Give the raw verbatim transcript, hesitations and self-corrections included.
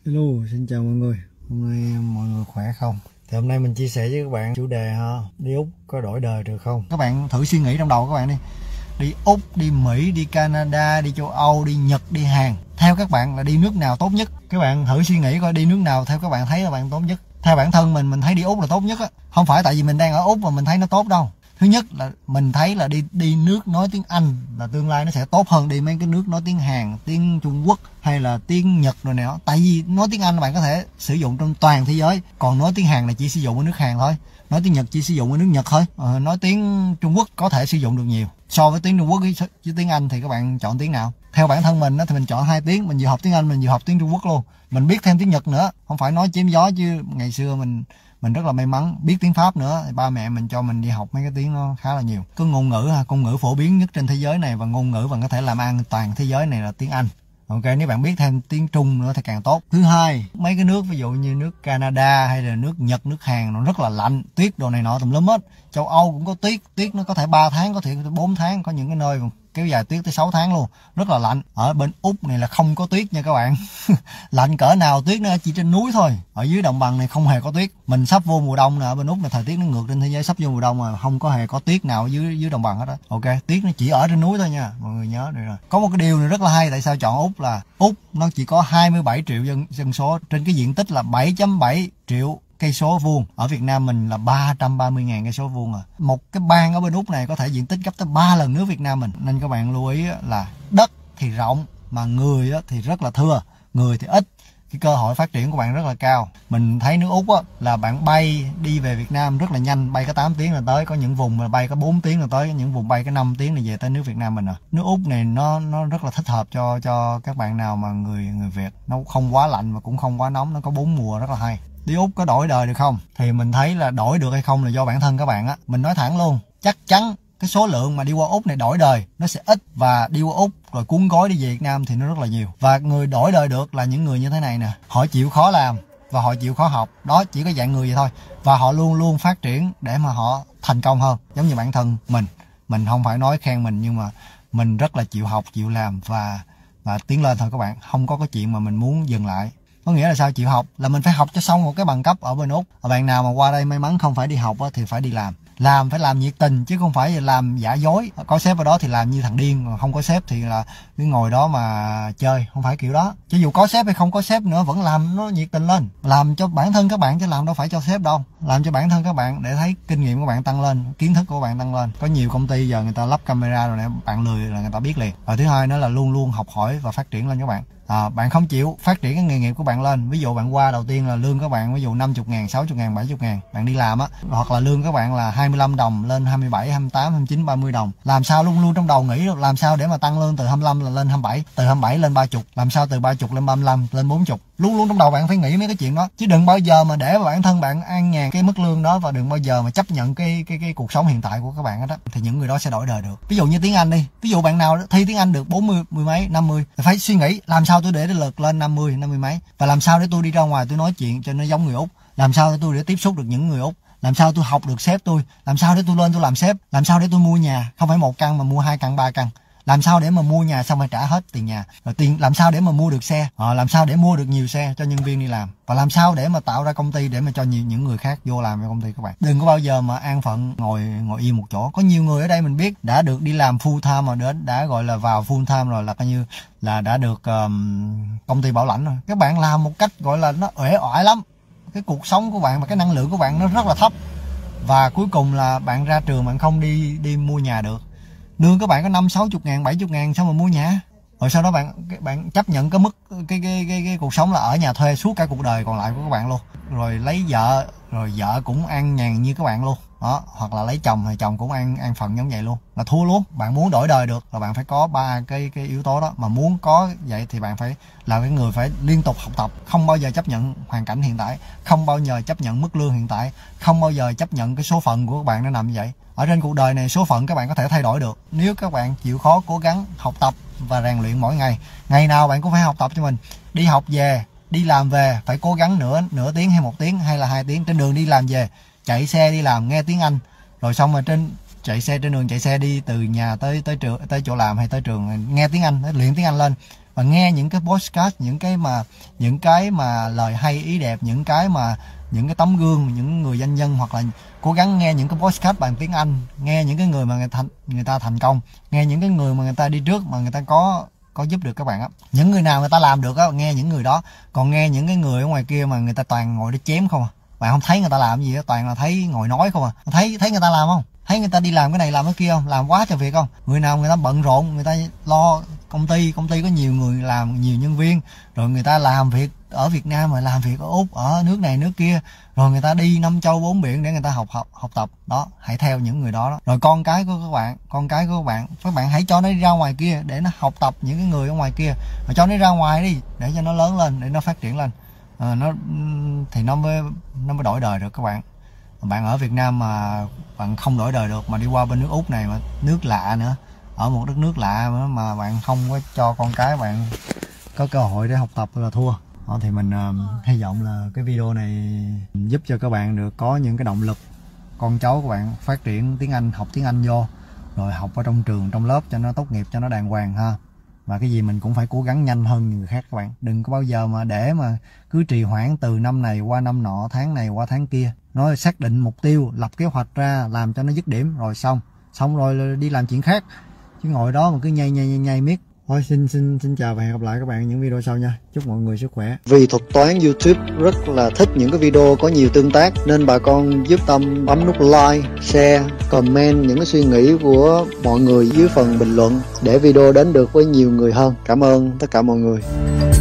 Hello, xin chào mọi người. Hôm nay mọi người khỏe không? Thì hôm nay mình chia sẻ với các bạn chủ đề ha, đi Úc có đổi đời được không? Các bạn thử suy nghĩ trong đầu các bạn đi. Đi Úc, đi Mỹ, đi Canada, đi châu Âu, đi Nhật, đi Hàn. Theo các bạn là đi nước nào tốt nhất? Các bạn thử suy nghĩ coi đi nước nào theo các bạn thấy là bạn tốt nhất. Theo bản thân mình mình thấy đi Úc là tốt nhất á. Không phải tại vì mình đang ở Úc mà mình thấy nó tốt đâu. Thứ nhất là mình thấy là đi đi nước nói tiếng Anh là tương lai nó sẽ tốt hơn đi mấy cái nước nói tiếng Hàn, tiếng Trung Quốc hay là tiếng Nhật rồi nè. Tại vì nói tiếng Anh bạn có thể sử dụng trong toàn thế giới, còn nói tiếng Hàn là chỉ sử dụng ở nước Hàn thôi, nói tiếng Nhật chỉ sử dụng ở nước Nhật thôi, ờ, nói tiếng Trung Quốc có thể sử dụng được nhiều. So với tiếng Trung Quốc với, với tiếng Anh thì các bạn chọn tiếng nào? Theo bản thân mình thì mình chọn hai tiếng, mình vừa học tiếng Anh mình vừa học tiếng Trung Quốc luôn. Mình biết thêm tiếng Nhật nữa, không phải nói chém gió chứ ngày xưa mình mình rất là may mắn biết tiếng Pháp nữa. Ba mẹ mình cho mình đi học mấy cái tiếng nó khá là nhiều. Có ngôn ngữ ha, ngôn ngữ phổ biến nhất trên thế giới này và ngôn ngữ bạn có thể làm ăn toàn thế giới này là tiếng Anh. Ok, nếu bạn biết thêm tiếng Trung nữa thì càng tốt. Thứ hai, mấy cái nước ví dụ như nước Canada hay là nước Nhật, nước Hàn nó rất là lạnh, tuyết đồ này nọ tùm lum hết. Châu Âu cũng có tuyết, tuyết nó có thể ba tháng, có thể bốn tháng, có những cái nơi kéo dài tuyết tới sáu tháng luôn, rất là lạnh. Ở bên Úc này là không có tuyết nha các bạn. Lạnh cỡ nào tuyết nó chỉ trên núi thôi, ở dưới đồng bằng này không hề có tuyết. Mình sắp vô mùa đông nè, ở bên Úc này thời tiết nó ngược trên thế giới, sắp vô mùa đông mà không có hề có tuyết nào ở dưới dưới đồng bằng hết á. Ok, tuyết nó chỉ ở trên núi thôi nha, mọi người nhớ được rồi. Có một cái điều này rất là hay, tại sao chọn Úc là Úc nó chỉ có hai mươi bảy triệu dân dân số trên cái diện tích là bảy phẩy bảy triệu cây số vuông. Ở Việt Nam mình là ba trăm ba mươi ngàn cây số vuông à. Một cái bang ở bên Úc này có thể diện tích gấp tới ba lần nước Việt Nam mình. Nên các bạn lưu ý là đất thì rộng mà người thì rất là thưa, người thì ít. Cái cơ hội phát triển của bạn rất là cao. Mình thấy nước Úc á, là bạn bay đi về Việt Nam rất là nhanh, bay có tám tiếng là tới, có những vùng mà bay có bốn tiếng là tới, có những vùng bay có năm tiếng là về tới nước Việt Nam mình à. Nước Úc này nó nó rất là thích hợp cho cho các bạn nào mà người người Việt. Nó không quá lạnh mà cũng không quá nóng, nó có bốn mùa rất là hay. Đi Úc có đổi đời được không? Thì mình thấy là đổi được hay không là do bản thân các bạn á. Mình nói thẳng luôn, chắc chắn cái số lượng mà đi qua Úc này đổi đời nó sẽ ít, và đi qua Úc rồi cuốn gói đi về Việt Nam thì nó rất là nhiều. Và người đổi đời được là những người như thế này nè, họ chịu khó làm và họ chịu khó học, đó chỉ có dạng người vậy thôi. Và họ luôn luôn phát triển để mà họ thành công hơn. Giống như bản thân mình, mình không phải nói khen mình nhưng mà mình rất là chịu học, chịu làm và và tiến lên thôi các bạn. Không có cái chuyện mà mình muốn dừng lại. Có nghĩa là sao? Chịu học là mình phải học cho xong một cái bằng cấp ở bên Úc. Và bạn nào mà qua đây may mắn không phải đi học thì phải đi làm. Làm phải làm nhiệt tình chứ không phải làm giả dối. Có sếp ở đó thì làm như thằng điên, còn không có sếp thì là cứ ngồi đó mà chơi, không phải kiểu đó. Chứ dù có sếp hay không có sếp nữa vẫn làm nó nhiệt tình lên. Làm cho bản thân các bạn chứ làm đâu phải cho sếp đâu. Làm cho bản thân các bạn để thấy kinh nghiệm của bạn tăng lên, kiến thức của bạn tăng lên. Có nhiều công ty giờ người ta lắp camera rồi nè, bạn lười là người ta biết liền. Và thứ hai nữa là luôn luôn học hỏi và phát triển lên các bạn. À, bạn không chịu phát triển cái nghề nghiệp của bạn lên, ví dụ bạn qua đầu tiên là lương các bạn ví dụ năm mươi ngàn, sáu mươi ngàn, bảy mươi ngàn, bạn đi làm á, hoặc là lương các bạn là hai mươi lăm đồng lên hai mươi bảy, hai mươi tám, hai mươi chín, ba mươi đồng. Làm sao luôn luôn trong đầu nghĩ được làm sao để mà tăng lương từ hai mươi lăm là lên hai mươi bảy, từ hai mươi bảy lên ba mươi, làm sao từ ba mươi lên ba mươi lăm, lên bốn mươi. Luôn luôn trong đầu bạn phải nghĩ mấy cái chuyện đó, chứ đừng bao giờ mà để mà bản thân bạn an nhàn cái mức lương đó, và đừng bao giờ mà chấp nhận cái cái cái cuộc sống hiện tại của các bạn đó. Thì những người đó sẽ đổi đời được. Ví dụ như tiếng Anh đi, ví dụ bạn nào thi tiếng Anh được bốn mươi, mười mấy, năm mươi thì phải suy nghĩ làm sao tôi để cái lượt lên năm mươi, năm mươi mấy, và làm sao để tôi đi ra ngoài tôi nói chuyện cho nó giống người Úc, làm sao để tôi để tiếp xúc được những người Úc, làm sao tôi học được sếp tôi, làm sao để tôi lên tôi làm sếp, làm sao để tôi mua nhà không phải một căn mà mua hai căn, ba căn, làm sao để mà mua nhà xong rồi trả hết tiền nhà, rồi tiền làm sao để mà mua được xe, à, làm sao để mua được nhiều xe cho nhân viên đi làm, và làm sao để mà tạo ra công ty để mà cho nhiều những người khác vô làm cho công ty các bạn. Đừng có bao giờ mà an phận ngồi ngồi yên một chỗ. Có nhiều người ở đây mình biết đã được đi làm full time mà đã, đã gọi là vào full time rồi, là coi như là đã được um, công ty bảo lãnh rồi. Các bạn làm một cách gọi là nó uể oải lắm. Cái cuộc sống của bạn và cái năng lượng của bạn nó rất là thấp, và cuối cùng là bạn ra trường bạn không đi đi mua nhà được. Lương các bạn có năm sáu chục ngàn, bảy chục ngàn sao mà mua nhà? Rồi sau đó bạn bạn chấp nhận cái mức cái cái cái, cái cuộc sống là ở nhà thuê suốt cả cuộc đời còn lại của các bạn luôn. Rồi lấy vợ, rồi vợ cũng ăn nhàn như các bạn luôn. Đó, hoặc là lấy chồng thì chồng cũng ăn ăn phần giống vậy luôn. Là thua luôn. Bạn muốn đổi đời được là bạn phải có ba cái cái yếu tố đó, mà muốn có vậy thì bạn phải là cái người phải liên tục học tập, không bao giờ chấp nhận hoàn cảnh hiện tại, không bao giờ chấp nhận mức lương hiện tại, không bao giờ chấp nhận cái số phận của các bạn nó nằm như vậy. Ở trên cuộc đời này số phận các bạn có thể thay đổi được nếu các bạn chịu khó cố gắng học tập và rèn luyện mỗi ngày. Ngày nào bạn cũng phải học tập cho mình. Đi học về, đi làm về phải cố gắng nửa nửa tiếng hay một tiếng hay là hai tiếng trên đường đi làm về, chạy xe đi làm nghe tiếng Anh, rồi xong rồi trên chạy xe trên đường chạy xe đi từ nhà tới tới trường tới chỗ làm hay tới trường nghe tiếng Anh, luyện tiếng Anh lên. và nghe những cái podcast, những cái mà những cái mà lời hay ý đẹp, những cái mà những cái tấm gương, những người doanh nhân, hoặc là cố gắng nghe những cái podcast bằng tiếng Anh, nghe những cái người mà người thành người ta thành công, nghe những cái người mà người ta đi trước mà người ta có có giúp được các bạn á. Những người nào người ta làm được á, nghe những người đó. Còn nghe những cái người ở ngoài kia mà người ta toàn ngồi để chém không à, bạn không thấy người ta làm gì á, toàn là thấy ngồi nói không à. Thấy thấy người ta làm không? Thấy người ta đi làm cái này làm cái kia không? Làm quá trời việc không? Người nào người ta bận rộn, người ta lo công ty, công ty có nhiều người làm, nhiều nhân viên, rồi người ta làm việc ở Việt Nam mà làm việc ở Úc, ở nước này nước kia, rồi người ta đi năm châu bốn biển để người ta học học học tập đó. Hãy theo những người đó, đó. Rồi con cái của các bạn, con cái của các bạn, các bạn hãy cho nó đi ra ngoài kia để nó học tập những cái người ở ngoài kia, rồi cho nó ra ngoài đi để cho nó lớn lên, để nó phát triển lên, à, nó thì nó mới nó mới đổi đời được các bạn. Bạn ở Việt Nam mà bạn không đổi đời được, mà đi qua bên nước Úc này, mà nước lạ nữa, ở một đất nước lạ mà, mà bạn không có cho con cái bạn có cơ hội để học tập là thua. Đó, thì mình uh, hy vọng là cái video này giúp cho các bạn được có những cái động lực, con cháu của bạn phát triển tiếng Anh, học tiếng Anh vô, rồi học ở trong trường, trong lớp cho nó tốt nghiệp, cho nó đàng hoàng ha. Và cái gì mình cũng phải cố gắng nhanh hơn người khác các bạn. Đừng có bao giờ mà để mà cứ trì hoãn từ năm này qua năm nọ, tháng này qua tháng kia. Nói xác định mục tiêu, lập kế hoạch ra, làm cho nó dứt điểm rồi xong. Xong rồi đi làm chuyện khác. Chứ ngồi đó mà cứ nhây nhây nhây, nhây miết. Thôi xin xin xin chào và hẹn gặp lại các bạn những video sau nha. Chúc mọi người sức khỏe. Vì thuật toán YouTube rất là thích những cái video có nhiều tương tác, nên bà con giúp Tâm bấm nút like, share, comment những cái suy nghĩ của mọi người dưới phần bình luận để video đến được với nhiều người hơn. Cảm ơn tất cả mọi người.